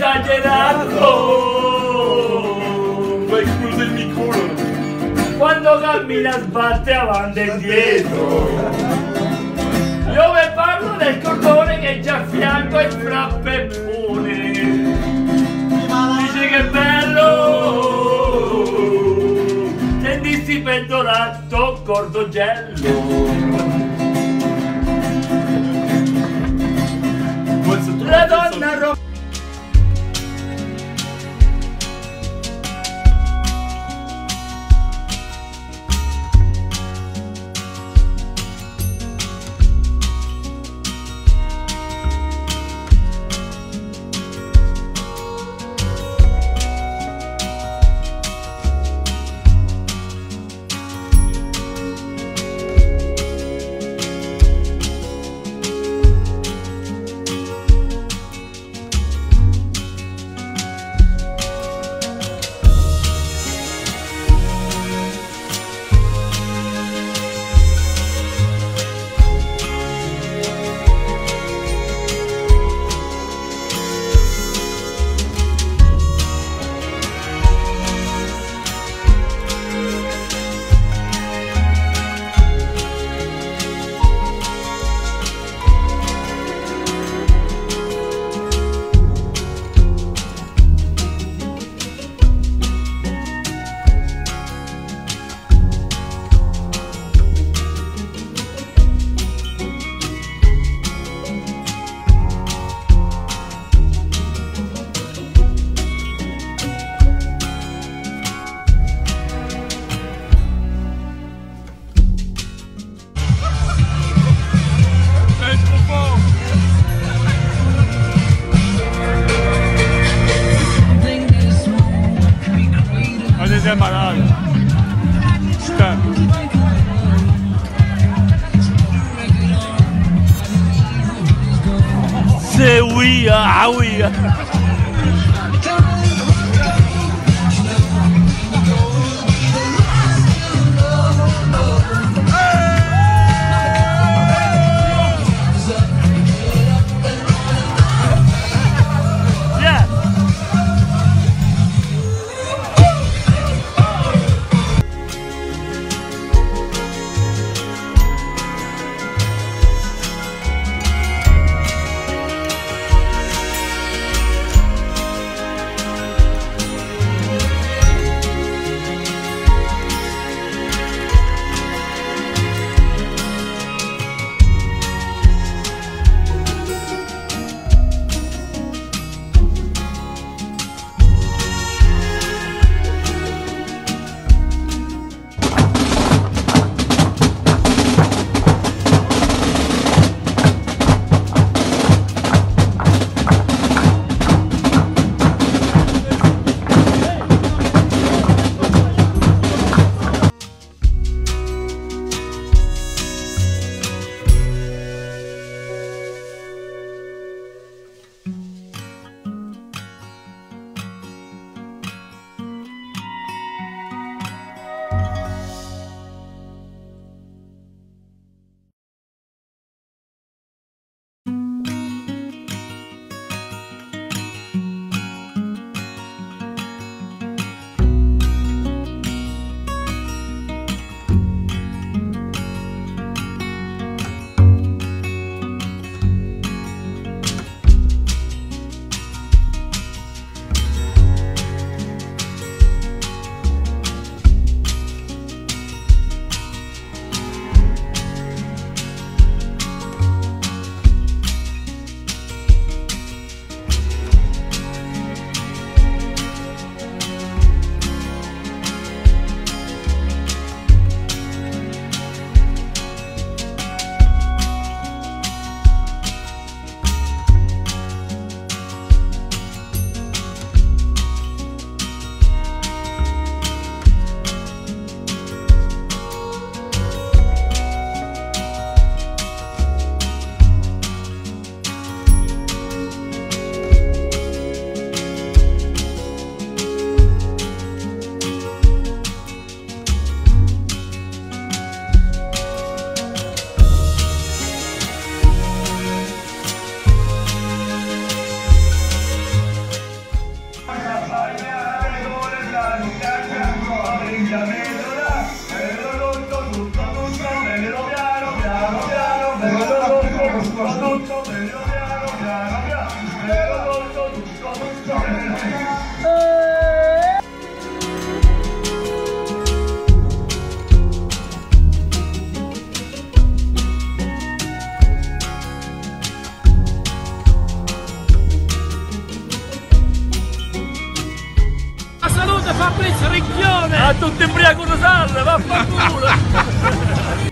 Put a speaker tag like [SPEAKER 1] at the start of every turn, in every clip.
[SPEAKER 1] esagerato.
[SPEAKER 2] Ma escluso il micro.
[SPEAKER 1] Quando cammina sbatte avanti e indietro. Io vi parlo del cordone che già a fianco è frappeppone. Dice che bello, sentissi pendolato cordogello. La donna roba.
[SPEAKER 2] È malato.
[SPEAKER 1] Sewia. chitarra, vaffanculo!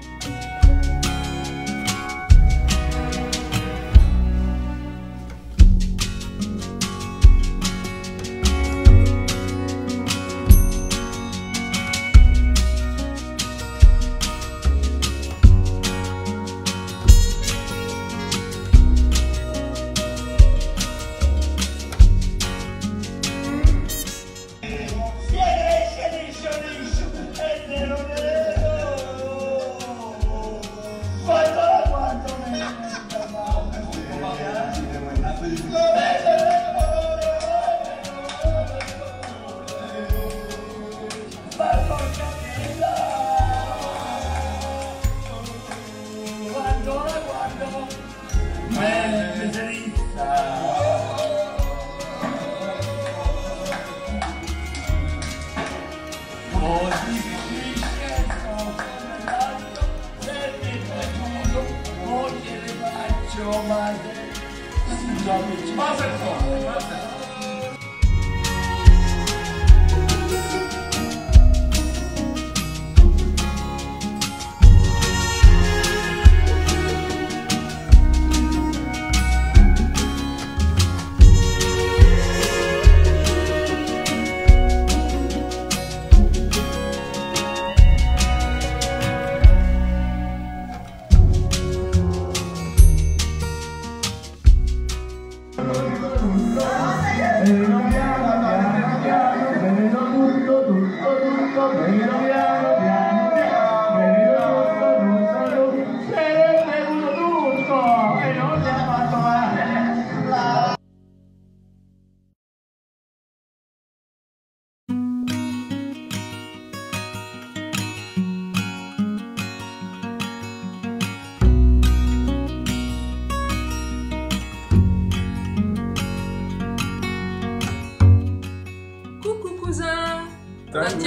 [SPEAKER 3] Tanti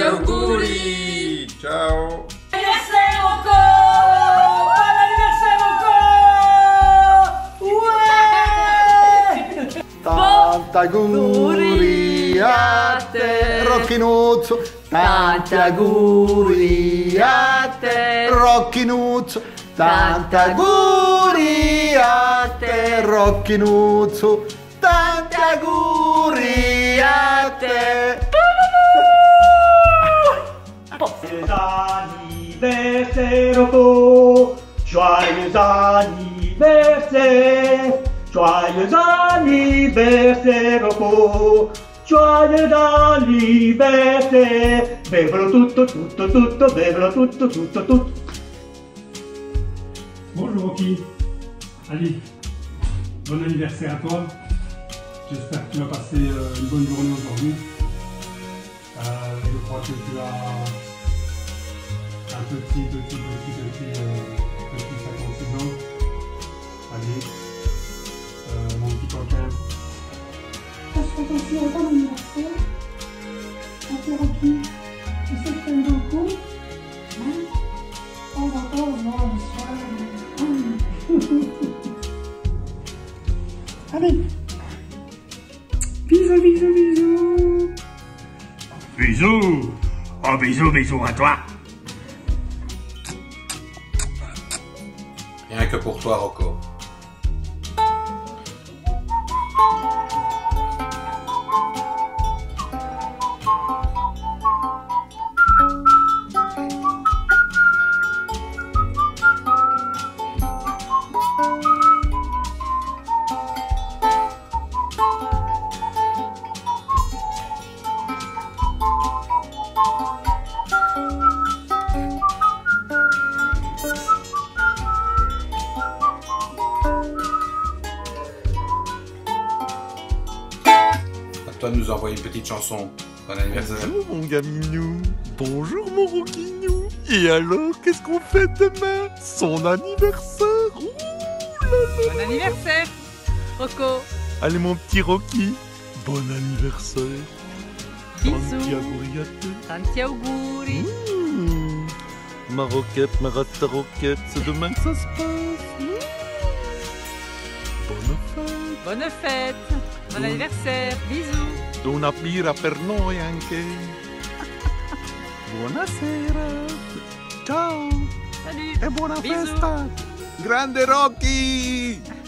[SPEAKER 3] auguri!
[SPEAKER 4] Ciao!
[SPEAKER 1] Anniversaire Rocco! Buon anniversaire Rocco! Ouais!
[SPEAKER 5] Tanti auguri a te, Rocchinuzzo! Tanti auguri a te, Rocchinuzzo! Tanti auguri a te, Rocchinuzzo! Tanti auguri a te!
[SPEAKER 6] Joyeux anniversaire Rocco, joyeux anniversaire, joyeux anniversaire Rocco, joyeux anniversaire, bevelo tutto, tutto, tutto, bevelo tutto, tutto, tutto.
[SPEAKER 7] Bonjour Rocky, allez, bon anniversaire à toi, j'espère que tu vas passer une bonne journée aujourd'hui. Je crois que tu as un petit 56 ans. Allez, mon petit coquin.
[SPEAKER 8] Je souhaite aussi un bon anniversaire à toi Rocky. Tu sais que je t'aime beaucoup. Hein? On va encore voir le soir. Allez. Bisous, bisous, bisous.
[SPEAKER 2] Bisous! Oh, bisous, bisous à toi!
[SPEAKER 3] Rien que pour toi, Rocco. Toi nous envoyer une petite chanson. Bon anniversaire.
[SPEAKER 9] Bonjour mon gaminou, bonjour mon Rockinou. Et alors, qu'est-ce qu'on fait demain? Son anniversaire. Ouh là là.
[SPEAKER 10] Bon anniversaire, Rocco.
[SPEAKER 9] Allez mon petit Rocky, bon anniversaire.
[SPEAKER 10] Bisous.
[SPEAKER 9] Tanti auguri a te.
[SPEAKER 10] Tanti auguri.
[SPEAKER 9] Ma roquette, ma rasta roquette, c'est demain que ça se passe. Bonne fête.
[SPEAKER 10] Bonne fête. Bon anniversaire. Bisous.
[SPEAKER 9] Una birra per noi anche. Buonasera. Ciao.
[SPEAKER 10] Salut.
[SPEAKER 9] E buona
[SPEAKER 10] Bisous.
[SPEAKER 9] festa. Grande Rocky.